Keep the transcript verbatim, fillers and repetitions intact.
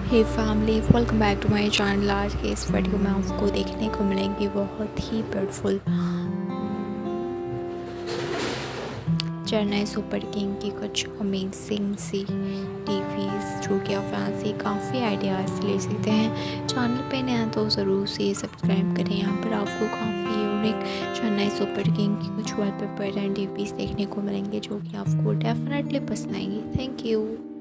Hey family, welcome back to my channel. आज के इस वीडियो में आपको देखने को मिलेंगी बहुत ही ब्यूटीफुल चेन्नई सुपर किंग की कुछ अमेजिंग सी टीवीज़ जो कि आप यहाँ से काफ़ी आइडियाज़ ले सकते हैं। चैनल पे नए हैं तो ज़रूर से सब्सक्राइब करें। यहाँ पर आपको काफ़ी यूनिक चेन्नई सुपर किंग की कुछ वॉलपेपर एंड डीपीज़ देखने को मिलेंगे जो कि आपको डेफिनेटली पसंद आएंगी। Thank you.